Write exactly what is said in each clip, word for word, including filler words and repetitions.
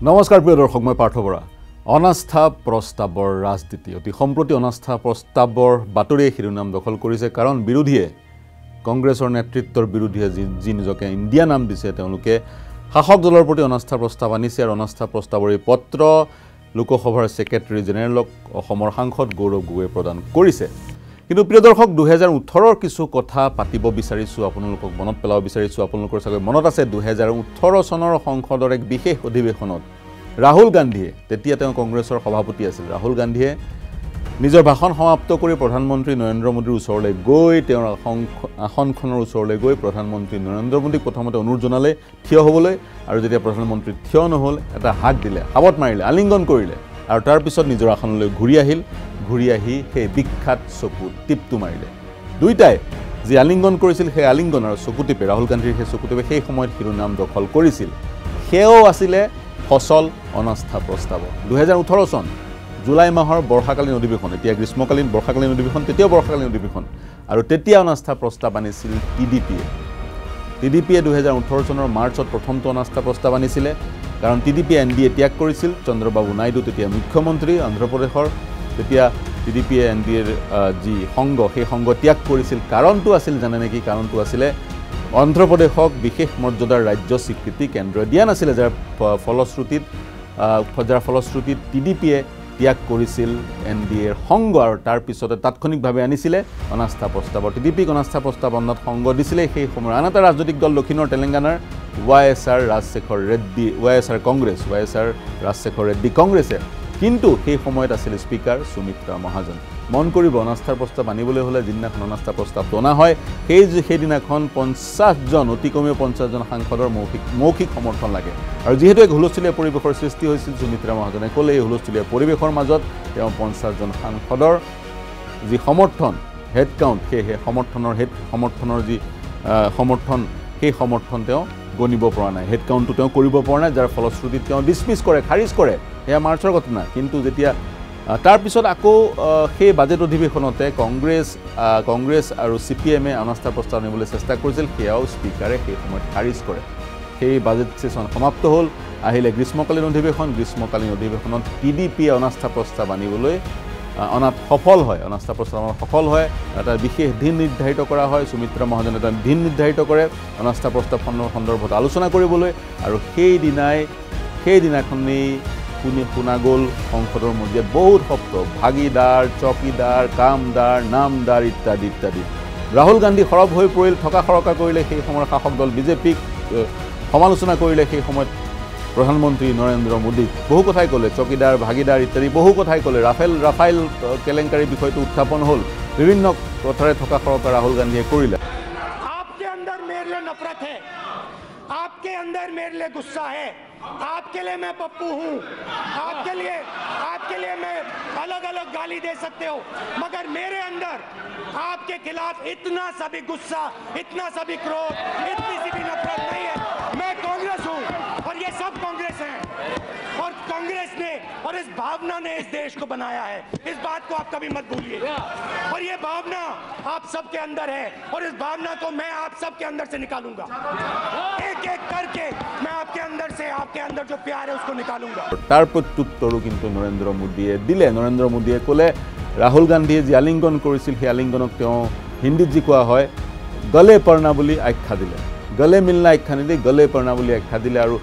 নমস্কাৰ প্ৰিয় দৰ্শক মই পাৰ্থবৰা অনাস্থা প্ৰস্তাৱৰ ৰাজনীতি অতি সম্প্ৰতি অনাস্থা প্ৰস্তাৱৰ বাতৰিয়ে শিৰোনাম দখল কৰিছে কাৰণ বিৰোধীয়ে কংগ্ৰেছৰ নেতৃত্বৰ বিৰোধীয়ে যি নিজকে ইণ্ডিয়া নাম দিছে তেওঁলোকে শাসক দলৰ প্ৰতি অনাস্থা প্ৰস্তাৱ আনিছে আৰু অনাস্থা প্ৰস্তাৱৰ এই পত্ৰ লোকসভাৰ সেক্ৰেটাৰী জেনেৰেলক অসমৰ সাংসদ গৌৰৱ গগৈয়ে প্ৰদান কৰিছে কিন্তু প্ৰিয় দৰ্শক দুই হাজাৰ ওঠৰ কিছু কথা পাতিব বিচাৰিছো আপোনালোকক মনত পেলাব বিচাৰিছো আপোনালোকৰ চাগে মনত আছে দুই হাজাৰ ওঠৰ চনৰ সংসদৰ এক বিশেষ অধিৱেশনত ৰাহুল গান্ধীয়ে তেতিয়া তেওঁ কংগ্ৰেছৰ সভাপতি আছিল ৰাহুল গান্ধীয়ে নিজৰ ভাষণ সমাপ্ত কৰি প্ৰধানমন্ত্ৰী নৰেন্দ্ৰ মোদীৰ ওচৰলৈ গৈ তেওঁৰ আসনখনৰ ওচৰলৈ গৈ প্ৰধানমন্ত্ৰী নৰেন্দ্ৰ মোদীক প্ৰথমতে অনুৰোধ জনালে থিয় হ'বলৈ আৰু যেতিয়া প্ৰধানমন্ত্ৰী থিয় নহল এটা হাত দিলে হাবত মাৰিলে আলিংগন কৰিলে আৰু তাৰ পিছত নিজৰ আসনলৈ ঘূৰি আহিল ঘূৰি আহি সেই বিখ্যাত চকু টিপটো মাৰিলে দুইটাই যি আলিংগন কৰিছিল সেই আলিংগন আৰু চকু টিপে ৰাহুল গান্ধীৰ সেই চকু টিপে সেই সময়ত শিৰোনাম দখল কৰিছিল সেও আছিলে ফসল অনাস্থা প্ৰস্তাৱ দুই হাজাৰ ওঠৰ চন জুলাই মাহৰ বৰ্ষাকালীন অধিৱেশন এতিয়া গ্ৰীষ্মকালীন বৰ্ষাকালীন অধিৱেশন তেতিয়াও বৰ্ষাকালীন অধিৱেশন আৰু তেতিয়া অনাস্থা প্ৰস্তাৱ আনিছিল টিডিপিয়ে টিডিপিয়ে দুই হাজাৰ ওঠৰ চনৰ মাৰ্চত প্ৰথমটো অনাস্থা প্ৰস্তাৱ আনিছিলে কাৰণ টিডিপিয়ে এন ডি এ ত্যাগ কৰিছিল চন্দ্ৰবাবু নাইডু তেতিয়া মুখ্যমন্ত্ৰী অন্ধ্ৰপ্ৰদেশৰ তেতিয়া টিডিপিয়ে এন ডি এৰ যি সংঘ সেই সংঘ ত্যাগ কৰিছিল কাৰণটো আছিল জানে নেকি কাৰণটো আছিলে অন্ধ্ৰপ্ৰদেশক বিশেষ মৰ্যাদাৰ ৰাজ্য স্বীকৃতি কেন্দ্ৰই দিয়া নাছিলে যাৰ ফলশ্ৰুতিত যাৰ ফলশ্ৰুতিত টিডিপিয়ে ত্যাগ কৰিছিল এন ডি এৰ সংঘ আৰু তাৰ পিছতে তাৎক্ষণিকভাৱে আনিছিলে অনাস্থা প্ৰস্তাৱ টিডিপিক অনাস্থা প্ৰস্তাৱ অনাত সংঘ দিছিলে সেই সময়ৰ আন এটা ৰাজনৈতিক দল দক্ষিণৰ তেলেংগানাৰ Y S R Rajasekhara Reddy Y S R Congress Y S R Rajasekhara Reddy কংগ্ৰেছে কিন্তু সেই সময়ত আছিল স্পিকাৰ সুমিত্ৰা মহাজন মন কৰিব অনাস্থাৰ প্ৰস্তাৱ আনিবলৈ হ'লে যিদিনাখন অনাস্থা প্ৰস্তাৱটো অনা হয় সেই সেইদিনাখন পঞ্চাছ জন অতি কমেও পঞ্চাছ জন সাংসদৰ মৌখিক মৌখিক সমৰ্থন লাগে আৰু যিহেতু এক হুলস্থুলীয়া পৰিৱেশৰ সৃষ্টি হৈছিল সুমিত্ৰা মহাজনে ক'লে এই হুলস্থুলীয়া পৰিৱেশৰ মাজত তেওঁ পঞ্চাছ জন সাংসদৰ যি সমৰ্থন হেড কাউণ্ট সেই সমৰ্থনৰ হেড সমৰ্থনৰ যি সমৰ্থন সেই সমৰ্থন তেওঁ গণিব পৰা নাই হেড কাউণ্টটো তেওঁ কৰিব পৰা নাই যাৰ ফলশ্ৰুতিত তেওঁ ডিছমিছ কৰে খাৰিজ কৰে এয়া মাৰ্চৰ ঘটনা কিন্তু যেতিয়া তাৰ পিছত আকৌ সেই বাজেট অধিৱেশনতে কংগ্ৰেছ কংগ্ৰেছ আৰু চি পি এমে অনাস্থা প্ৰস্তাৱ আনিবলৈ চেষ্টা কৰিছিল সেয়াও স্পীকাৰে সেই সময়ত খাৰিজ কৰে সেই বাজেট সেশ্যন সমাপ্ত হ'ল আহিলে গ্ৰীষ্মকালীন অধিৱেশন গ্ৰীষ্মকালীন অধিৱেশনত টি ডি পিয়ে অনাস্থা প্ৰস্তাৱ আনিবলৈ অনাত সফল হয় অনাস্থা প্ৰস্তাৱ সফল হয় এটা বিশেষ দিন নিৰ্ধাৰিত কৰা হয় সুমিত্ৰা মহাজনে এটা দিন নিৰ্ধাৰিত কৰে অনাস্থা প্ৰস্তাৱখনৰ সন্দৰ্ভত আলোচনা কৰিবলৈ আৰু সেইদিনাই সেইদিনাখনেই শুনি শুনা গ'ল সংসদৰ মজিয়াত বহুত শব্দ ভাগিদাৰ চকীদাৰ কামদাৰ নামদাৰ ইত্যাদি ইত্যাদি ৰাহুল গান্ধী সৰব হৈ পৰিল থকা সৰকা কৰিলে সেই সময়ৰ শাসক দল বিজেপিক সমালোচনা কৰিলে সেই সময়ত প্ৰধানমন্ত্ৰী নৰেন্দ্ৰ মোদীক বহু কথাই ক'লে চকীদাৰ ভাগিদাৰ ইত্যাদি বহু কথাই ক'লে ৰাফেল ৰাফাইল কেলেংকাৰী বিষয়টো উত্থাপন হ'ল বিভিন্ন কথাৰে থকা সৰকা ৰাহুল গান্ধীয়ে কৰিলে आपके अंदर मेरे लिए नफरत है आपके अंदर मेरे लिए गुस्सा है आपके लिए मैं पप्पू हूँ आपके लिए आपके लिए मैं अलग अलग गाली दे सकते हो मगर मेरे अंदर आपके खिलाफ इतना सा भी गुस्सा इतना सा भी क्रोध इतनी सी भी नफरत नहीं है मैं कांग्रेस हूँ और ये सब कांग्रेस हैं और कांग्रेस ने और इस भावना ने इस देश को बनाया है इस बात को आप कभी मत भूलिए और ये भावना आप सबके अंदर है और इस भावना को मैं आप सबके अंदर से निकालूंगा एक एक करके मैं आपके अंदर से आपके अंदर जो प्यार है उसको निकालूंगा তাৰ প্ৰত্যুত্তৰো কিন্তু নৰেন্দ্ৰ মোদীয়ে দিলে নৰেন্দ্ৰ মোদীয়ে ক'লে ৰাহুল গান্ধীয়ে যি আলিংগন কৰিছিল সেই আলিংগনক তেওঁ হিন্দীত যি কোৱা হয় গলে পৰ্ণা বুলি আখ্যা দিলে গলে মিলনা আখ্যা নিদি গলে পৰ্ণা বুলি আখ্যা দিলে আৰু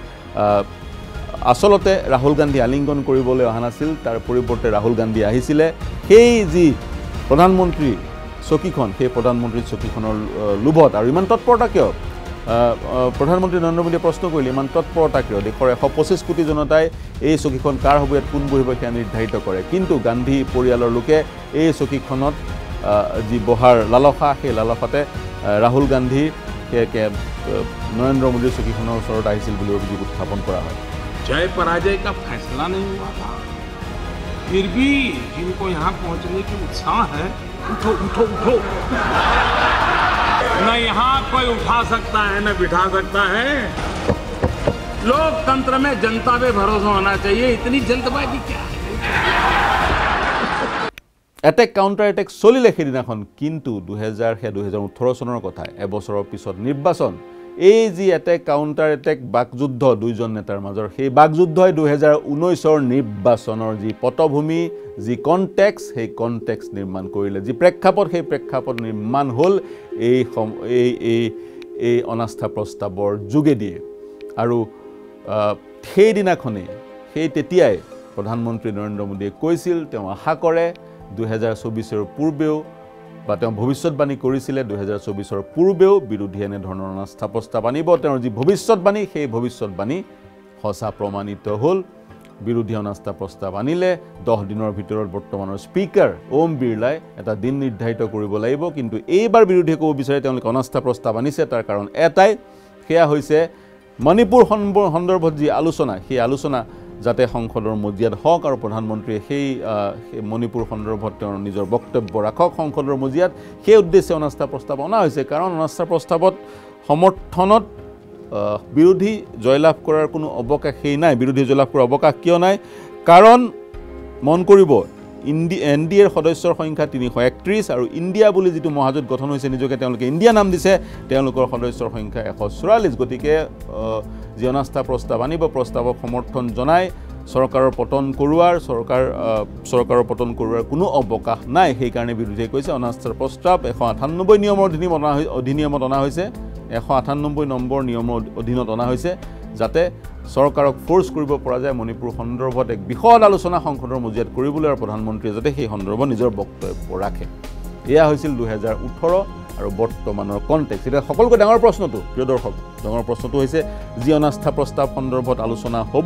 আচলতে ৰাহুল গান্ধী আলিংগন কৰিবলৈ অহা নাছিল তাৰ পৰিৱৰ্তে ৰাহুল গান্ধী আহিছিলে সেই যি প্ৰধানমন্ত্ৰী চকীখন সেই প্ৰধানমন্ত্ৰী চকীখনৰ লোভত আৰু ইমান তৎপৰতা কিয় প্ৰধানমন্ত্ৰী নৰেন্দ্ৰ মোদীয়ে প্ৰশ্ন কৰিলে ইমান তৎপৰতা কিয় দেশৰ এশ পঁচিছ কোটি জনতাই এই চকীখন কাৰ হ'ব ইয়াত কোন বহিব সেয়া নিৰ্ধাৰিত কৰে কিন্তু গান্ধী পৰিয়ালৰ লোকে এই চকীখনত যি বহাৰ লালসা সেই লালসাতে ৰাহুল গান্ধী নৰেন্দ্ৰ মোদীৰ চকীখনৰ ওচৰত আহিছিল বুলি অভিযোগ উত্থাপন কৰা হয় जय पराजय का फैसला नहीं हुआ था फिर भी जिनको यहाँ पहुँचने की उत्साह है उठो उठो उठो न यहाँ कोई उठा सकता है न बिठा सकता है लोकतंत्र में जनता पे भरोसा होना चाहिए इतनी जल्दबाजी क्या है এটেক কাউণ্টাৰ এটেক চলিলে সেইদিনাখন কিন্তু দুই হাজাৰ দুই হাজাৰ ওঠৰ চনৰ কথা এবছৰৰ পিছত নিৰ্বাচন এই যি এটেক কাউণ্টাৰ এটেক বাকযুদ্ধ দুইজন নেতাৰ মাজৰ সেই বাকযুদ্ধই দুই হাজাৰ ঊনৈছৰ নিৰ্বাচনৰ যি পটভূমি যি কনটেক্স সেই কনটেক্স নিৰ্মাণ কৰিলে যি প্ৰেক্ষাপট সেই প্ৰেক্ষাপট নিৰ্মাণ হ'ল এই এই এই এই অনাস্থা প্ৰস্তাৱৰ যোগেদিয়ে আৰু সেই দিনাখনেই সেই তেতিয়াই প্ৰধানমন্ত্ৰী নৰেন্দ্ৰ মোদীয়ে কৈছিল তেওঁ আশা কৰে দুই হাজাৰ চৌবিছৰ পূৰ্বেও বা তেওঁ ভৱিষ্যতবাণী কৰিছিলে দুই হাজাৰ চৌবিছৰ পূৰ্বেও বিৰোধীয়ে এনে ধৰণৰ অনাস্থা প্ৰস্তাৱ আনিব তেওঁৰ যি ভৱিষ্যতবাণী সেই ভৱিষ্যতবাণী সঁচা প্ৰমাণিত হ'ল বিৰোধী অনাস্থা প্ৰস্তাৱ আনিলে দহ দিনৰ ভিতৰত বৰ্তমানৰ স্পিকাৰ ওম বিৰলাই এটা দিন নিৰ্ধাৰিত কৰিব লাগিব কিন্তু এইবাৰ বিৰোধীয়ে ক'ব বিচাৰে তেওঁলোকে অনাস্থা প্ৰস্তাৱ আনিছে তাৰ কাৰণ এটাই সেয়া হৈছে মণিপুৰ সন্দৰ্ভত যি আলোচনা সেই আলোচনা যাতে সংসদৰ মজিয়াত হওক আৰু প্ৰধানমন্ত্ৰীয়ে সেই মণিপুৰ সন্দৰ্ভত তেওঁৰ নিজৰ বক্তব্য ৰাখক সংসদৰ মজিয়াত সেই উদ্দেশ্যে অনাস্থা প্ৰস্তাৱ অনা হৈছে কাৰণ অনাস্থা প্ৰস্তাৱত সমৰ্থনত বিৰোধী জয়লাভ কৰাৰ কোনো অৱকাশেই নাই বিৰোধী জয়লাভ কৰাৰ অৱকাশ কিয় নাই কাৰণ মন কৰিব ইণ্ডি এন ডি এৰ সদস্যৰ সংখ্যা তিনিশ একত্ৰিছ আৰু ইণ্ডিয়া বুলি যিটো মহাজোঁট গঠন হৈছে নিজকে তেওঁলোকে ইণ্ডিয়া নাম দিছে তেওঁলোকৰ সদস্যৰ সংখ্যা এশ চৌৰাল্লিছ গতিকে যি অনাস্থা প্ৰস্তাৱ আনিব প্ৰস্তাৱক সমৰ্থন জনাই চৰকাৰৰ পতন কৰোৱাৰ চৰকাৰ চৰকাৰৰ পতন কৰোৱাৰ কোনো অৱকাশ নাই সেইকাৰণে বিৰোধীয়ে কৈছে অনাস্থাৰ প্ৰস্তাৱ এশ আঠান্নব্বৈ নিয়মৰ অধীনত অনা অধিনিয়মত অনা হৈছে এশ আঠান্নব্বৈ নম্বৰ নিয়মৰ অধীনত অনা হৈছে যাতে চৰকাৰক ফ'ৰ্চ কৰিব পৰা যায় মণিপুৰ সন্দৰ্ভত এক বিশদ আলোচনা সংসদৰ মজিয়াত কৰিবলৈ আৰু প্ৰধানমন্ত্ৰীয়ে যাতে সেই সন্দৰ্ভত নিজৰ বক্তব্য ৰাখে এয়া হৈছিল দুই হাজাৰ ওঠৰ আৰু বৰ্তমানৰ কনটেক্স এটা সকলোকৈ ডাঙৰ প্ৰশ্নটো প্ৰিয় দৰ্শক ডাঙৰ প্ৰশ্নটো হৈছে যি অনাস্থা প্ৰস্তাৱ সন্দৰ্ভত আলোচনা হ'ব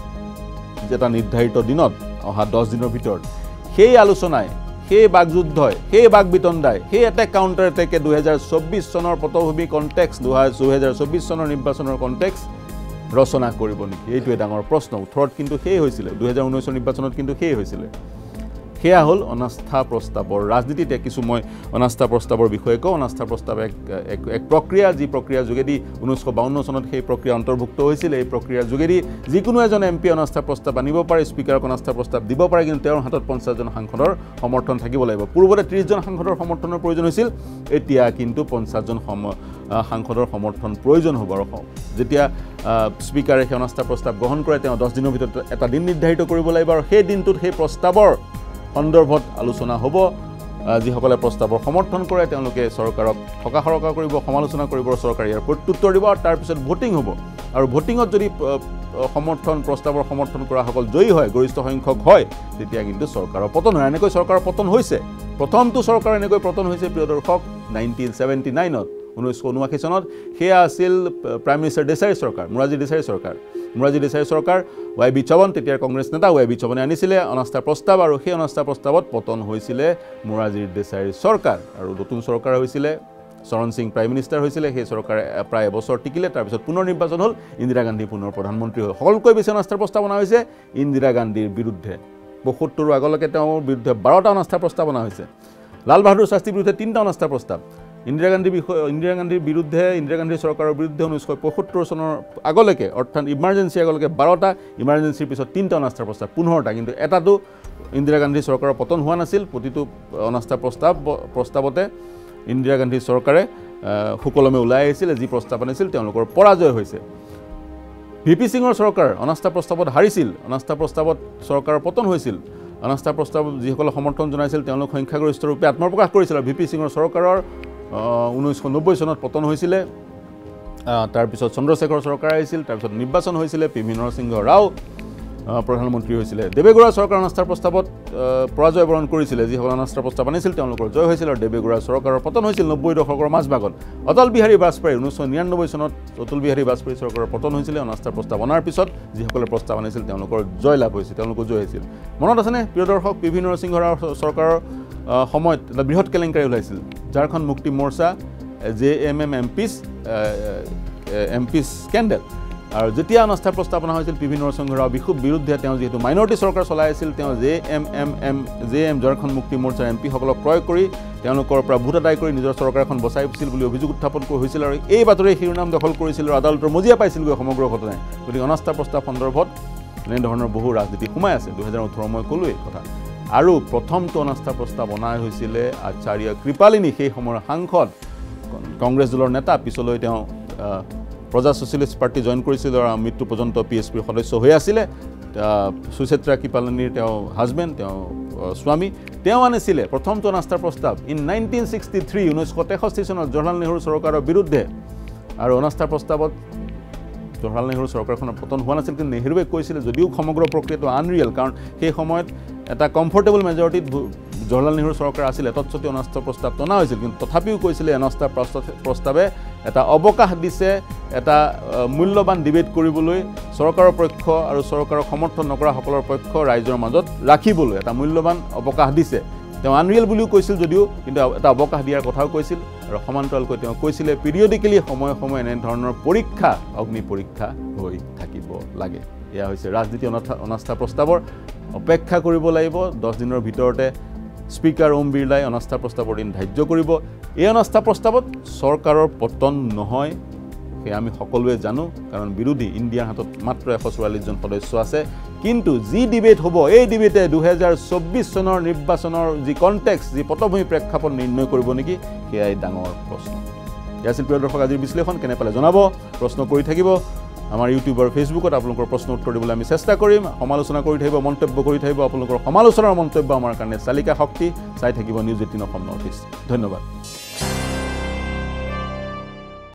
যেটা নিৰ্ধাৰিত দিনত অহা দহ দিনৰ ভিতৰত সেই আলোচনাই সেই বাকযুদ্ধই সেই বাকবিতণ্ডাই সেই এটেক কাউণ্টাৰ এটেকে দুই হাজাৰ চৌবিছ চনৰ পটভূমি কনটেক্স দুই হাজাৰ চৌবিছ চনৰ নিৰ্বাচনৰ কনটেক্স ৰচনা কৰিব নেকি এইটোৱে ডাঙৰ প্ৰশ্ন ওঠৰত কিন্তু সেই হৈছিলে দুই হাজাৰ ঊনৈছৰ নিৰ্বাচনত কিন্তু সেই হৈছিলে সেয়া হ'ল অনাস্থা প্ৰস্তাৱৰ ৰাজনীতিতে কিছু মই অনাস্থা প্ৰস্তাৱৰ বিষয়ে কওঁ অনাস্থা প্ৰস্তাৱ এক এক প্ৰক্ৰিয়া যি প্ৰক্ৰিয়াৰ যোগেদি ঊনৈছশ বাৱন্ন চনত সেই প্ৰক্ৰিয়া অন্তৰ্ভুক্ত হৈছিল এই প্ৰক্ৰিয়াৰ যোগেদি যিকোনো এজন এম পি অনাস্থা প্ৰস্তাৱ আনিব পাৰে স্পিকাৰক অনাস্থা প্ৰস্তাৱ দিব পাৰে কিন্তু তেওঁৰ হাতত পঞ্চাছজন সাংসদৰ সমৰ্থন থাকিব লাগিব পূৰ্বতে ত্ৰিছজন সাংসদৰ সমৰ্থনৰ প্ৰয়োজন হৈছিল এতিয়া কিন্তু পঞ্চাছজন সাংসদৰ সমৰ্থন প্ৰয়োজন হ'ব আৰু যেতিয়া স্পিকাৰে সেই অনাস্থা প্ৰস্তাৱ গ্ৰহণ কৰে তেওঁ দহ দিনৰ ভিতৰত এটা দিন নিৰ্ধাৰিত কৰিব লাগিব আৰু সেই দিনটোত সেই প্ৰস্তাৱৰ সন্দৰ্ভত আলোচনা হ'ব যিসকলে প্ৰস্তাৱৰ সমৰ্থন কৰে তেওঁলোকে চৰকাৰক থকা সৰকা কৰিব সমালোচনা কৰিব চৰকাৰে ইয়াৰ প্ৰত্যুত্তৰ দিব আৰু তাৰপিছত ভোটিং হ'ব আৰু ভোটিঙত যদি সমৰ্থন প্ৰস্তাৱৰ সমৰ্থন কৰাসকল জয়ী হয় গৰিষ্ঠ সংখ্যক হয় তেতিয়া কিন্তু চৰকাৰৰ পতন হয় এনেকৈ চৰকাৰৰ পতন হৈছে প্ৰথমটো চৰকাৰ এনেকৈ পতন হৈছে প্ৰিয় দৰ্শক নাইনটিন ছেভেণ্টি নাইনত ঊনৈছশ ঊনাশী চনত সেয়া আছিল প্ৰাইম মিনিষ্টাৰ দেশাৰী চৰকাৰ মোৰাৰজী দেশাৰী চৰকাৰ মোৰাৰজী দেশাৰী চৰকাৰ ৱাই বি চৱন তেতিয়াৰ কংগ্ৰেছ নেতা ৱাই বি চৱনে আনিছিলে অনাস্থা প্ৰস্তাৱ আৰু সেই অনাস্থা প্ৰস্তাৱত পতন হৈছিলে মোৰাৰজী দেশাৰী চৰকাৰ আৰু নতুন চৰকাৰ হৈছিলে চৰণ সিং প্ৰাইম মিনিষ্টাৰ হৈছিলে সেই চৰকাৰে প্ৰায় এবছৰ টিকিলে তাৰপিছত পুনৰ নিৰ্বাচন হ'ল ইন্দিৰা গান্ধী পুনৰ প্ৰধানমন্ত্ৰী হ'ল সকলোতকৈ বেছি অনাস্থা প্ৰস্তাৱ অনা হৈছে ইন্দিৰা গান্ধীৰ বিৰুদ্ধে পঁয়সত্তৰৰ আগলৈকে তেওঁৰ বিৰুদ্ধে বাৰটা অনাস্থা প্ৰস্তাৱ অনা হৈছে লাল বাহাদুৰ শাস্ত্ৰীৰ বিৰুদ্ধে তিনিটা অনাস্থা প্ৰস্তাৱ ইন্দিৰা গান্ধী বিষয় ইন্দিৰা গান্ধীৰ বিৰুদ্ধে ইন্দিৰা গান্ধীৰ চৰকাৰৰ বিৰুদ্ধে ঊনৈছশ পঁয়সত্তৰ চনৰ আগলৈকে অৰ্থাৎ ইমাৰ্জেঞ্চি আগলৈকে বাৰটা ইমাৰ্জেঞ্চিৰ পিছত তিনিটা অনাস্থা প্ৰস্তাৱ পোন্ধৰটা কিন্তু এটাতো ইন্দিৰা গান্ধীৰ চৰকাৰৰ পতন হোৱা নাছিল প্ৰতিটো অনাস্থা প্ৰস্তাৱ প্ৰস্তাৱতে ইন্দিৰা গান্ধীৰ চৰকাৰে সুকলমে ওলাই আহিছিল যি প্ৰস্তাৱ আনিছিল তেওঁলোকৰ পৰাজয় হৈছে ভি পি সিঙৰ চৰকাৰ অনাস্থা প্ৰস্তাৱত হাৰিছিল অনাস্থা প্ৰস্তাৱত চৰকাৰৰ পতন হৈছিল অনাস্থা প্ৰস্তাৱ যিসকলে সমৰ্থন জনাইছিল তেওঁলোক সংখ্যাগৰিষ্ঠ ৰূপে আত্মপ্ৰকাশ কৰিছিল ভি পি সিঙৰ চৰকাৰৰ ঊনৈছশ নব্বৈ চনত পতন হৈছিলে তাৰপিছত চন্দ্ৰশেখৰ চৰকাৰ আহিছিল তাৰপিছত নিৰ্বাচন হৈছিলে পি ভি নৰসিংহ ৰাও প্ৰধানমন্ত্ৰী হৈছিলে দেৱেগৌড়া চৰকাৰ অনাস্থাৰ প্ৰস্তাৱত পৰাজয় বৰণ কৰিছিলে যিসকল অনাস্থাৰ প্ৰস্তাৱ আনিছিল তেওঁলোকৰ জয় হৈছিল আৰু দেৱেগৌড়া চৰকাৰৰ পতন হৈছিল নব্বৈ দশকৰ মাজভাগত অটল বিহাৰী বাজপেয়ী ঊনৈছশ নিৰান্নব্বৈ চনত অটল বিহাৰী বাজপেয়ী চৰকাৰৰ পতন হৈছিলে অনাস্থাৰ প্ৰস্তাৱ অনাৰ পিছত যিসকলে প্ৰস্তাৱ আনিছিল তেওঁলোকৰ জয় লাভ হৈছিল তেওঁলোকৰ জয় হৈছিল মনত আছেনে প্ৰিয় দৰ্শক পি ভি নৰসিংহ ৰাও চৰকাৰৰ সময়ত এটা বৃহৎ কেলেংকাৰী ওলাইছিল Jharkhand Mukti Morcha J M M M P M P scandal আৰু যেতিয়া অনাস্থা প্ৰস্তাৱনা হৈছিল পি ভি নৰসিংহ ৰাও বিৰুদ্ধে তেওঁ যিহেতু মাইনৰিটি চৰকাৰ চলাই আছিল তেওঁ J M M M J M Jharkhand Mukti মৰ্চাৰ এম পিসকলক ক্ৰয় কৰি তেওঁলোকৰ পৰা ভোট আদায় কৰি নিজৰ চৰকাৰখন বচাইছিল বুলি অভিযোগ উত্থাপন কৰি হৈছিল আৰু এই বাতৰি শিৰোনাম দখল কৰিছিল আৰু আদালতৰ মজিয়া পাইছিলগৈ সমগ্ৰ ঘটনাই গতিকে অনাস্থা প্ৰস্তাৱ সন্দৰ্ভত এনেধৰণৰ বহু ৰাজনীতি সোমাই আছে দুহেজাৰ ওঠৰ মই ক'লোৱেই কথা আৰু প্ৰথমটো অনাস্থা প্ৰস্তাৱ অনা হৈছিলে আচাৰ্য কৃপালিনী সেই সময়ৰ সাংসদ কংগ্ৰেছ দলৰ নেতা পিছলৈ তেওঁ প্ৰজা ছ'চিয়েলিষ্ট পাৰ্টি জইন কৰিছিল আৰু মৃত্যু পৰ্যন্ত পি এছ পিৰ সদস্য হৈ আছিলে সুচিত্ৰা কৃপালিনীৰ তেওঁ হাজবেণ্ড তেওঁ স্বামী তেওঁ আনিছিলে প্ৰথমটো অনাস্থাৰ প্ৰস্তাৱ ইন নাইনটিন ছিক্সটি থ্ৰী ঊনৈছশ তেষষ্ঠি চনত জৱাহৰলাল নেহৰু চৰকাৰৰ বিৰুদ্ধে আৰু অনাস্থাৰ প্ৰস্তাৱত জৱাহৰলাল নেহৰু চৰকাৰখনৰ পতন হোৱা নাছিল কিন্তু নেহৰুৱে কৈছিলে যদিও সমগ্ৰ প্ৰক্ৰিয়াটো আনৰিয়েল কাৰণ সেই সময়ত এটা কমফৰ্টেবল মেজৰিটিত জৱাহৰলাল নেহৰু চৰকাৰ আছিলে তৎসত্ত্বেও অনাস্থা প্ৰস্তাৱ টনা হৈছিল কিন্তু তথাপিও কৈছিলে অনাস্থা প্ৰস্তাৱে এটা অৱকাশ দিছে এটা মূল্যৱান ডিবেট কৰিবলৈ চৰকাৰৰ পক্ষ আৰু চৰকাৰক সমৰ্থন নকৰাসকলৰ পক্ষ ৰাইজৰ মাজত ৰাখিবলৈ এটা মূল্যৱান অৱকাশ দিছে তেওঁ আনৰিয়েল বুলিও কৈছিল যদিও কিন্তু এটা অৱকাশ দিয়াৰ কথাও কৈছিল আৰু সমান্তৰালকৈ তেওঁ কৈছিলে পিৰিয়ডিকেলি সময়ে সময়ে এনে ধৰণৰ পৰীক্ষা অগ্নি পৰীক্ষা হৈ থাকিব লাগে এয়া হৈছে ৰাজনীতি অনাস্থা প্ৰস্তাৱৰ অপেক্ষা কৰিব লাগিব দহ দিনৰ ভিতৰতে স্পিকাৰ ওম বিৰলাই অনাস্থা প্ৰস্তাৱৰ দিন ধাৰ্য কৰিব এই অনাস্থা প্ৰস্তাৱত চৰকাৰৰ পতন নহয় সেয়া আমি সকলোৱে জানো কাৰণ বিৰোধী ইণ্ডিয়াৰ হাতত মাত্ৰ এশ চৌৰাল্লিছ জন সদস্য আছে কিন্তু যি ডিবেট হ'ব এই ডিবেটে দুহেজাৰ চৌব্বিছ চনৰ নিৰ্বাচনৰ যি কনটেক্স যি পটভূমি প্ৰেক্ষাপট নিৰ্ণয় কৰিব নেকি সেয়াই ডাঙৰ প্ৰশ্ন এয়া আছিল প্ৰিয় দৰ্শক আজিৰ বিশ্লেষণ কেনে পালে জনাব প্ৰশ্ন কৰি থাকিব আমাৰ ইউটিউব আৰু ফেচবুকত আপোনালোকৰ প্ৰশ্ন উত্তৰ দিবলৈ আমি চেষ্টা কৰিম সমালোচনা কৰি থাকিব মন্তব্য কৰি থাকিব আপোনালোকৰ সমালোচনাৰ মন্তব্য আমাৰ কাৰণে চালিকা শক্তি চাই থাকিব news eighteen Assam north east ধন্যবাদ